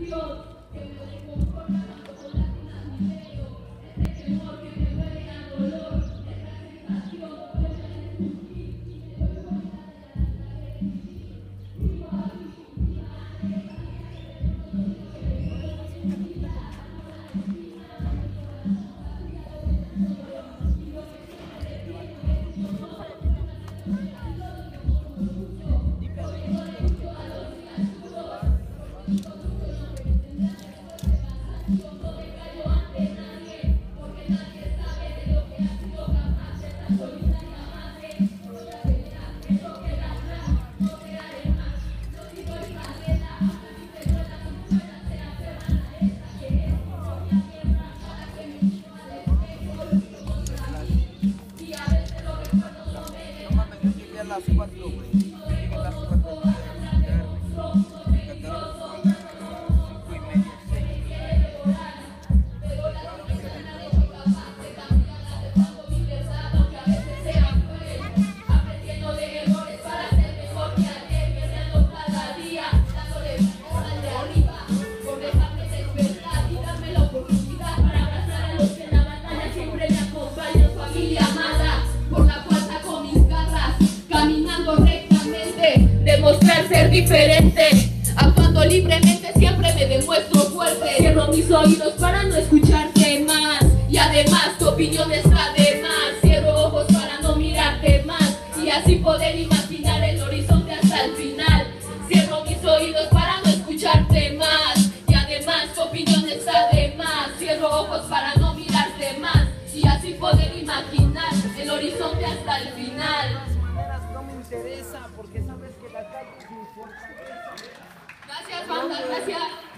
Demostrar ser diferente, actuando libremente siempre me demuestro fuerte. Cierro mis oídos para no escucharte más, y además tu opinión está de más. Cierro ojos para no mirarte más, y así poder imaginar el horizonte hasta el final. Cierro mis oídos para no escucharte más, y además tu opinión está de más. Cierro ojos para no mirarte más, y así poder imaginar el horizonte hasta el final. No me interesa porque sabes que la calle es mi fortaleza. Gracias, banda, gracias.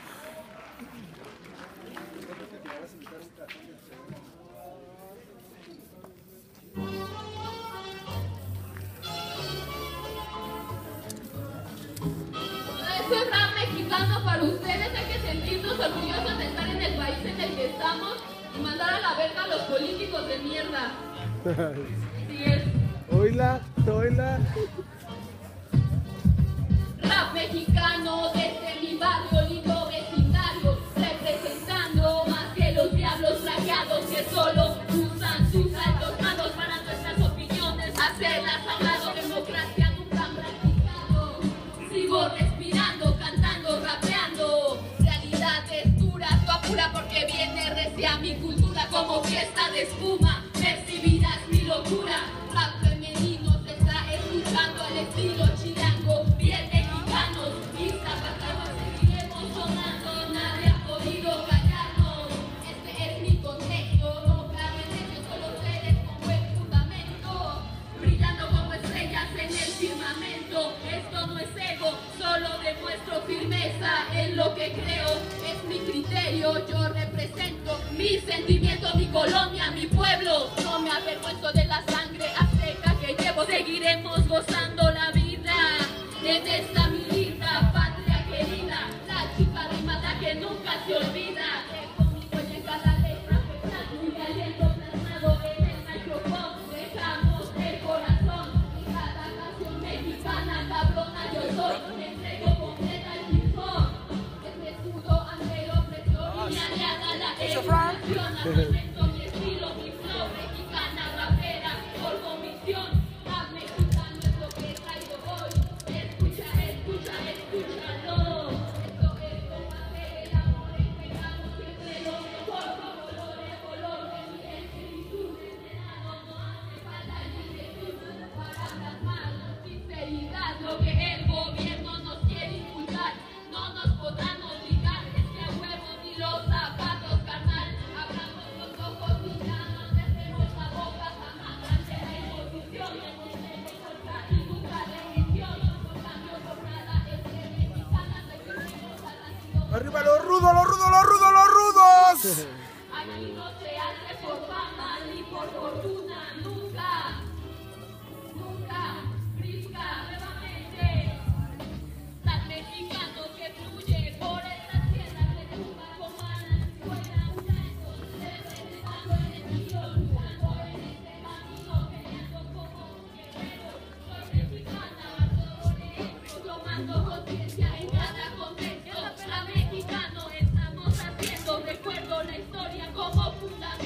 Este es rap mexicano para ustedes. Hay que sentirnos orgullosos de estar en el país en el que estamos y mandar a la verga a los políticos de mierda. Así es. Oíla, oíla. Rap mexicano desde mi barrio, lindo vecindario, representando más que los diablos plagiados que solo usan sus altos manos para nuestras opiniones, hacerlas hablado, democracia nunca han practicado. Sigo respirando, cantando, rapeando, realidad es dura, tú apura porque viene recia mi cultura como fiesta de espuma, percibirás mi locura. Rap femenino se está escuchando al estilo chilango, bien mexicanos, vista pasados, seguiremos sonando, nadie ha podido callarnos. Este es mi contexto, no cabe en ello, solo seres con buen fundamento, brillando como estrellas en el firmamento. Esto no es ego, solo demuestro firmeza en lo que creo, es mi criterio, yo represento mi sentimiento, mi colonia, mi pueblo. No me avergüenzo de la sangre azteca que llevo, seguiremos gozando la vida en esta mi linda patria querida, la chica rimada que nunca se olvida. Dejo mi huella en cada letra, pensando y aliento plasmado en el micrófono. Dejamos el corazón y cada canción mexicana, cabrona yo soy. Me entrego completa al hip hop, es mi escudo ante la opresión y mi aliada la educación. Armamento, mi estilo, mi flow, mexicana rapera por convicción. Rap mexicano es lo que traigo hoy. Escucha, escucha, escúchalo. Esto es como hacer el amor entregado siempre lo mejor. Color es color de mi espíritu destinado. No hace falta dirección para plasmar la sinceridad. Lo que el gobierno nos quiere inculcar no nos podrán obligar. Es que a huevo ni los zapatos, carnal. Abramos los ojos y ya no cerremos la boca. Jamás ante la imposición. No tenemos fuerza y nunca rendición. No cambio por nada. Es que mexicanas recibimos al latido. Arriba los rudos, los rudos, los rudos, los rudos. Aquí no se hace por fama ni por fortuna. Nunca, nunca, brinca nuevamente. Tan mexicano que fluye por estas tierras de tumba como a la escuela. Un lento, representando el estilo, luchando en este camino, peleando como un guerrero. Soy mexicana, todo por eso, tomando conciencia en cada contexto. La mexicano como fundamento.